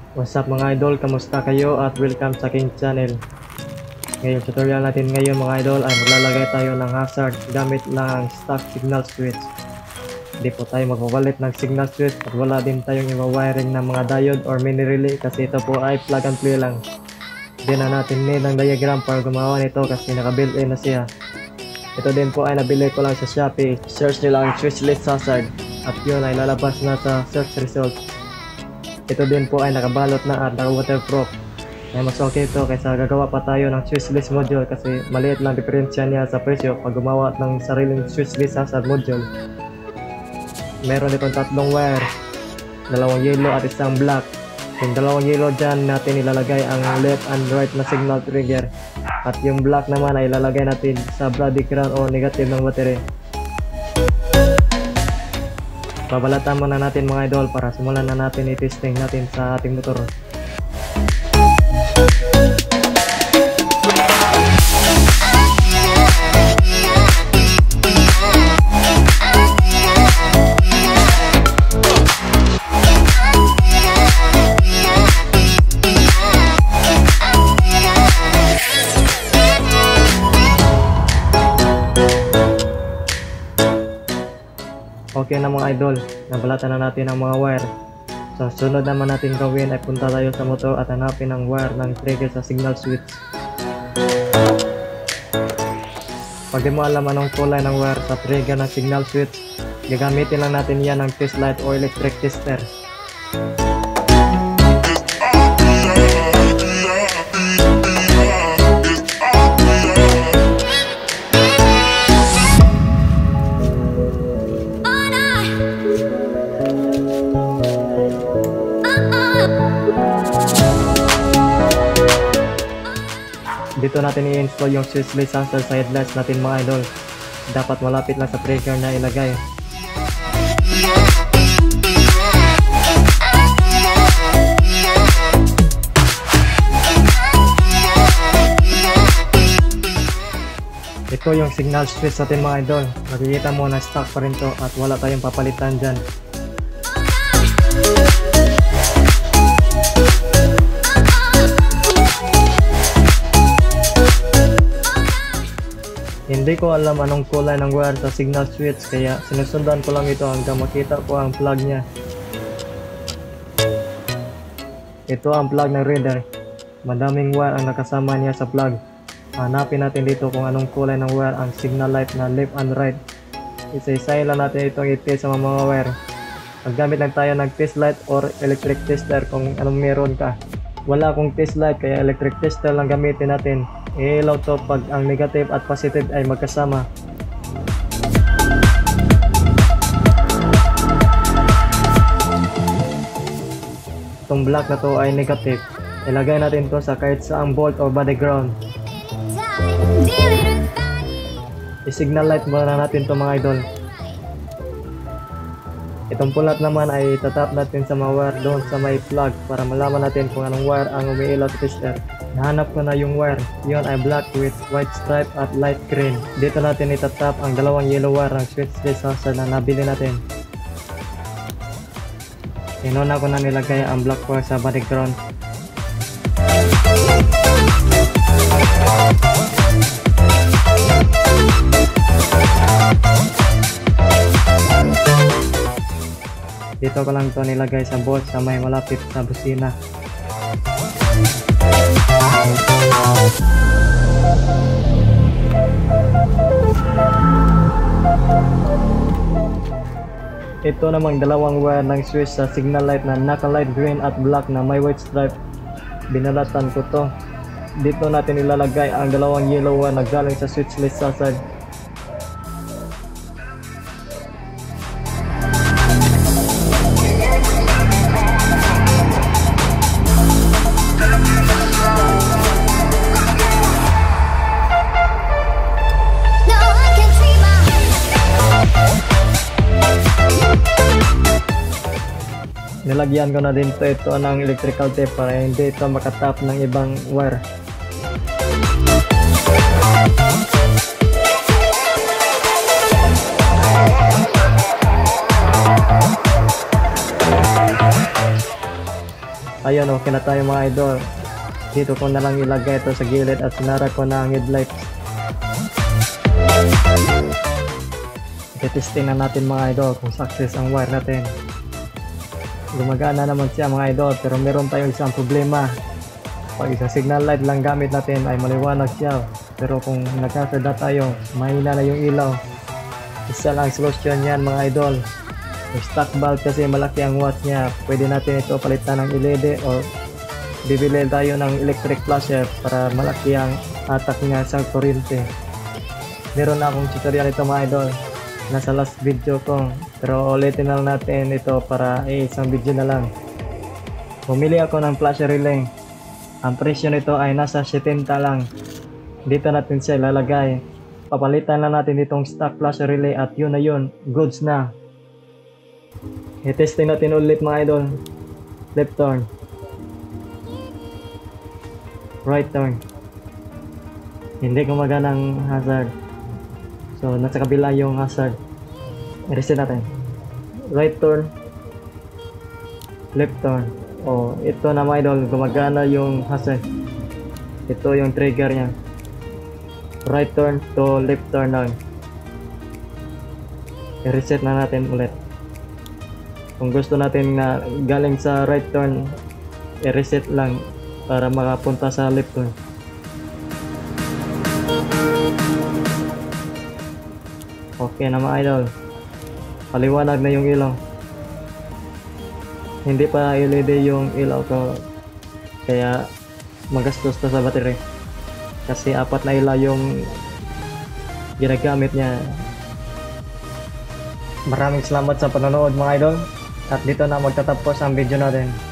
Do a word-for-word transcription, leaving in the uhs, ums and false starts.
What's up mga idol, kamusta kayo at welcome sa aking channel. Ngayong tutorial natin ngayon mga idol ay maglalagay tayo ng hazard gamit lang ang stock signal switch. Hindi po tayo magpapalit ng signal switch at wala din tayong i-wiring ng mga diode or mini relay kasi ito po ay plug and play lang. Hindi na natin need ng diagram para gumawa nito kasi naka-built in na siya. Ito din po ay nabili ko lang sa Shopee. Search nyo lang switch list hazard at yun ay lalabas na sa search result. Ito din po ay nakabalot na at naka-waterproof. Ay mas okay ito kaysa gagawa pa tayo ng switch list module kasi maliit lang diferensya niya sa presyo pag gumawa ng sariling switch list hazard module. Meron itong tatlong wire, dalawang yellow at isang black. Yung dalawang yellow dyan natin ilalagay ang left and right na signal trigger at yung black naman ay ilalagay natin sa body ground o negative ng battery. Babalatan muna natin mga idol para simulan na natin i-testing natin sa ating motor. Okay na mga idol, nabalatan na natin ang mga wire. So sunod naman natin gawin ay punta tayo sa motor at hanapin ang wire ng trigger sa signal switch. Pag di mo alam anong kulay ng wire sa trigger ng signal switch, gagamitin lang natin yan ng test light o electric tester. Dito natin i-install yung switch list hazard sa headlights natin mga idol. Dapat malapit lang sa trigger na ilagay. Ito yung signal switch natin mga idol. Makikita mo na stock pa rin to at wala tayong papalitan dyan. Hindi ko alam anong kulay ng wire sa signal switch kaya sinusundan ko lang ito hanggang makita ko ang plug niya. Ito ang plug ng reader. Madaming wire ang nakasama niya sa plug. Hanapin natin dito kung anong kulay ng wire ang signal light na left and right. Isa-isahin lang natin itong i-test sa mga wire. Maggamit lang tayo ng test light or electric tester kung anong meron ka. Wala akong test light kaya electric tester lang gamitin natin. I-ilaw to pag ang negative at positive ay magkasama. Itong black na to ay negative. Ilagay natin to sa kahit saang bolt o body ground. I-signal light muna natin to mga idol. Itong pulat naman ay tatap natin sa mga wire doon sa may plug para malaman natin kung anong wire ang umiilaw sa tester. Nahanap ko na yung wire. Yun ay black with white stripe at light green. Dito natin itatap ang dalawang yellow wire ng switch list hazard na nabili natin. Inuna ko na nilagay ang black wire sa body ground. Dito ko lang ito nilagay sa bolt sa may malapit sa busina. Ito namang dalawang wire ng switch sa signal light na naka-light green at black na may white stripe. Binalatan ko to. Dito natin ilalagay ang dalawang yellow wire na galing sa switch list hazard. Nilagyan ko na din to ito ng electrical tape para hindi ito makatap ng ibang wire. Ayun, okay na tayo mga idol. Dito ko na lang ilagay ito sa gilid at sinara ko na ang headlight. Testing na natin mga idol kung success ang wire natin. Gumagana naman siya mga idol, pero meron tayong isang problema. Pag isang signal light lang gamit natin ay maliwanag siya, pero kung nag-hazard na tayo, mahina na yung ilaw. Isa lang solusyon yan mga idol. Yung stock bulb kasi malaki ang watts niya, pwede natin ito palitan ng L E D o bibili tayo ng electric flasher para malaki ang atak niya sa kuryente. Meron na akong tutorial ito mga idol, nasa last video ko, pero ulitin na lang natin ito para eh, isang video na lang. Bumili ako ng flasher relay. Ang presyo nito ay nasa setenta lang. Dito natin siya ilalagay. Papalitan na natin itong stock flasher relay at yun na yun, goods na. I-testing natin ulit mga idol. Left turn, right turn. Hindi gumagana ang hazard, so nasa kabila yung hazard. I-reset natin. Right turn, left turn. Oh, ito na mga idol, gumagana yung hazard. Ito yung trigger nya. Right turn to left turn lang. I-reset na natin ulit. Kung gusto natin na galing sa right turn, i-reset lang para makapunta sa left turn. Okay na mga idol, paliwanag na yung ilaw. Hindi pa L E D yung ilaw ko, kaya magastos na sa battery kasi apat na ilaw yung ginagamit niya. Maraming salamat sa panonood mga idol, at dito na magtatapos ang video natin.